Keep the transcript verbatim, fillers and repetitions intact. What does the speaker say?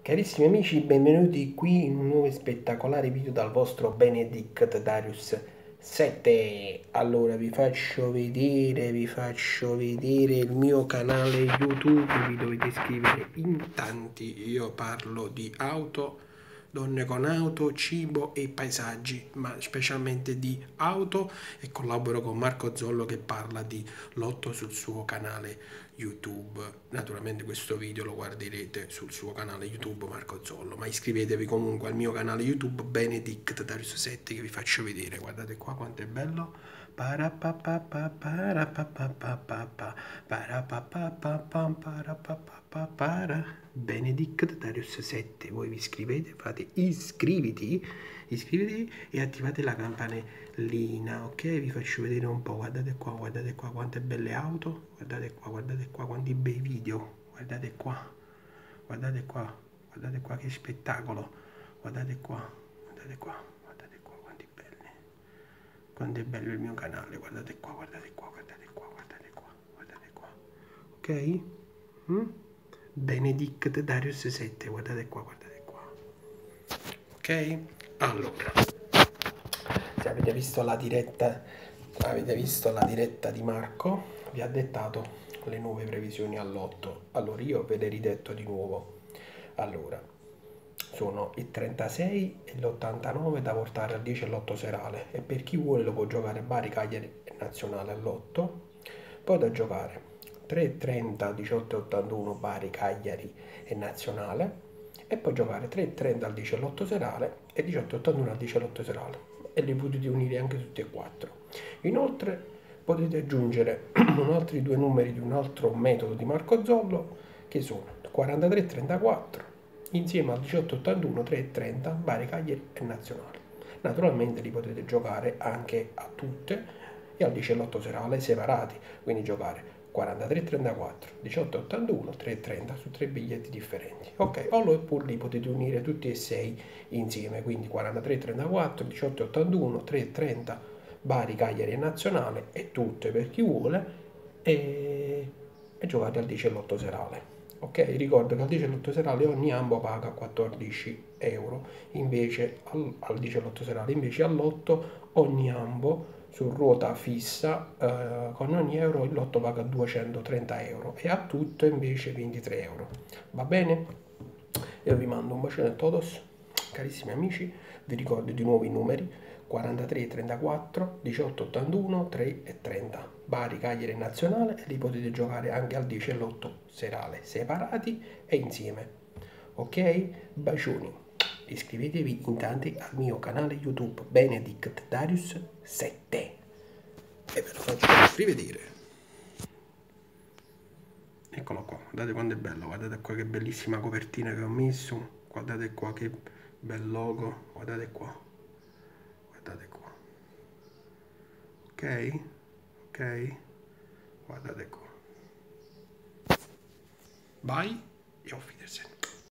Carissimi amici, benvenuti qui in un nuovo e spettacolare video dal vostro Benedict Darius sette. Allora vi faccio vedere, vi faccio vedere il mio canale YouTube, vi dovete iscrivere in tanti. Io parlo di auto, donne con auto, cibo e paesaggi, ma specialmente di auto, e collaboro con Marco Zollo che parla di lotto sul suo canale YouTube. Naturalmente questo video lo guarderete sul suo canale YouTube Marco Zollo, ma iscrivetevi comunque al mio canale YouTube Benedict Darius sette che vi faccio vedere. Guardate qua quanto è bello. Benedict Darius sette. Voi vi iscrivete, fate iscriviti, iscrivetevi e attivate la campanellina, ok? Vi faccio vedere un po', guardate qua, guardate qua quante belle auto, guardate qua, guardate qua quanti bei video, guardate qua, guardate qua, guardate qua che spettacolo, guardate qua, guardate qua, guardate qua quanti belli, quanto è bello il mio canale, guardate qua, guardate qua, guardate qua, guardate qua, guardate qua, ok? Mm? Benedict Darius sette, guardate qua, guardate qua, ok? Allora, se avete visto la diretta, avete visto la diretta di Marco, vi ha dettato le nuove previsioni all'otto. Allora io ve le ridetto di nuovo. Allora, sono il trentasei e l'ottantanove da portare al dieci all'otto serale, e per chi vuole lo può giocare Bari, Cagliari e Nazionale all'otto. Poi da giocare tre trenta, diciotto e ottantuno Bari, Cagliari e Nazionale, e poi giocare tre trenta al dieci all'otto serale e diciotto e ottantuno al dieci all'otto serale, e li potete unire anche tutti e quattro. Inoltre potete aggiungere altri due numeri di un altro metodo di Marco Zollo, che sono quarantatré trentaquattro insieme al diciotto ottantuno, tre trenta Bari, Cagliari e Nazionale. Naturalmente li potete giocare anche a tutte e al dieci all'otto serale separati, quindi giocare quarantatré trentaquattro, diciotto ottantuno, tre trenta su tre biglietti differenti, ok? Oppure li potete unire tutti e sei insieme, quindi quarantatré trentaquattro, diciotto ottantuno, tre trenta Bari, Cagliari e Nazionale, e tutte per chi vuole, e, e giocate al dieci all'otto serale. Ok, ricordo che al dieci all'otto serale ogni ambo paga quattordici euro, invece al, al dieci all'otto serale, invece all'otto ogni ambo su ruota fissa, eh, con ogni euro il lotto paga duecentotrenta euro, e a tutto invece ventitré euro. Va bene? Io vi mando un bacione a todos, carissimi amici. Vi ricordo di nuovo i numeri: quarantatré trentaquattro, diciotto ottantuno, tre e trenta Bari, Cagliari e Nazionale, e li potete giocare anche al dieci all'otto serale, separati e insieme. Ok? Bacioni. Iscrivetevi in tanti al mio canale YouTube Benedict Darius sette, e ve lo faccio rivedere. Eccolo qua, guardate quanto è bello, guardate qua che bellissima copertina che ho messo, guardate qua che bel logo, guardate qua, guardate qua, ok, ok, guardate qua. Bye e auf Wiedersehen.